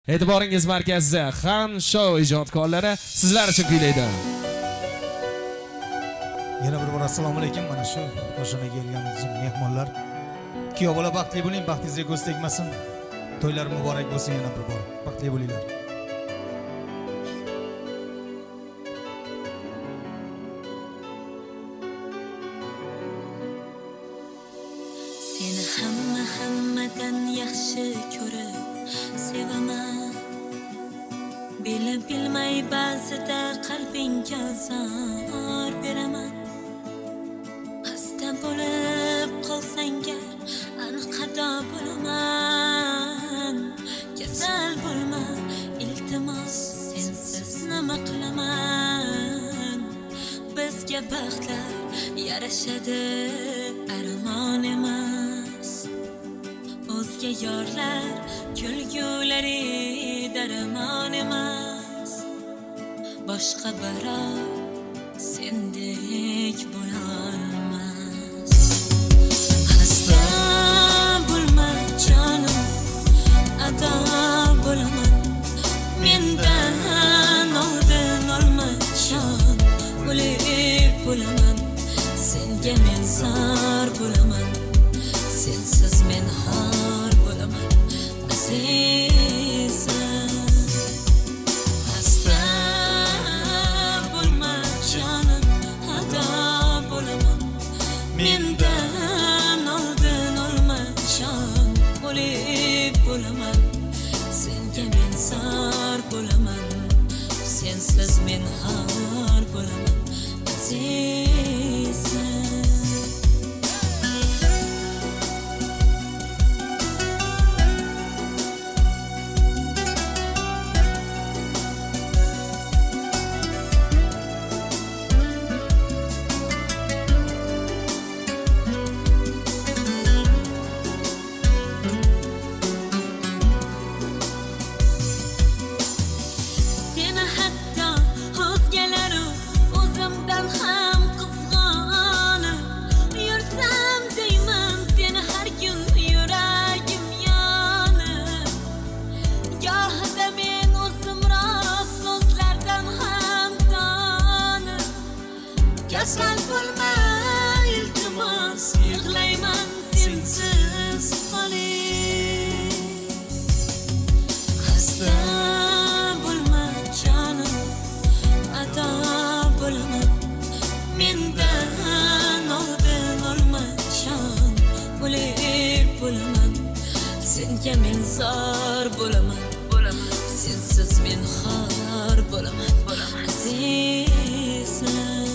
E'tiboringiz markazida Xan Show ijodkorlari sizlar uchun kuylaydi. Yana bir bor assalomu alaykum. Mana shu qo'shinaga kelgan mehmonlar, kuyov bola baxtli bo'ling, baxtingizga ko'z tegmasin. To'ylar muborak bo'lsin. Yana bir bor baxtli bo'linglar. Seni hammadan yaxshi ko'rib sevaman. Bilib bilmay ba'zida qalbingga zor beraman. Xasta bo'lib qolsang-gar anqado bo'laman. Kasal bo'lma, iltimos, sensiz nima qilaman? Bizga baxtlar yarashadi, armon emas. O'zga yorlar kulgulari darmon emas. Boshqa birov sendek bo'lolmas. Xasta bo'lma jonim, ado bo'laman. Mendan oldin olma jon, o'lib bo'laman. Senga men zor bo'laman. Sensiz men xor bo'laman. Azizim, xasta bo'lma jonim, ado bo'laman. Mendan oldin olma jon, o'lib bo'laman. Senga men zor bo'laman. Sensiz men xor bo'laman. Azizim, kasal bo'lma, iltimos, yig'layman sensiz qolib. Xasta bo'lma jonim, ado bo'laman. Mendan oldin olma jon, o'lib bo'laman. Senga men zor bo'laman. Sensiz men xor bo'laman. Azizim,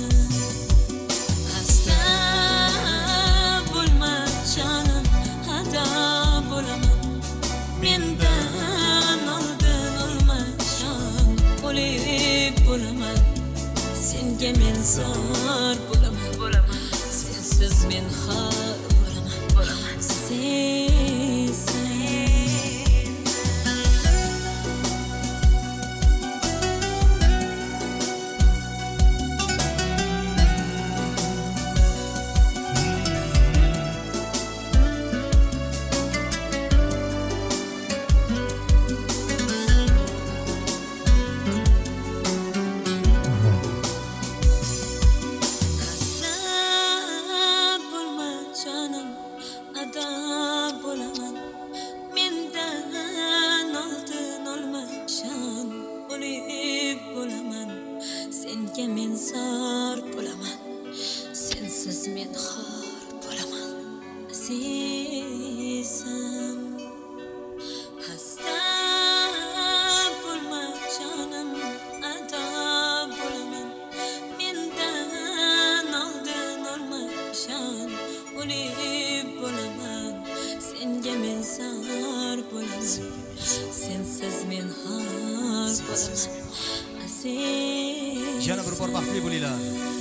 mendan oldin olma jon, o'lib bo'laman. Senga men zor bo'laman. Sensiz men xor bo'laman. Azizim, senga men zor bo'laman. Sensiz men xor bo'laman. Azizim, xasta bo'lma jonim, ado bo'laman. Mendan oldin olma jon, o'lib bo'laman. Senga men zor bo'laman. Sensiz men xor bo'laman. Yana bir bor baxtli bo'linglar.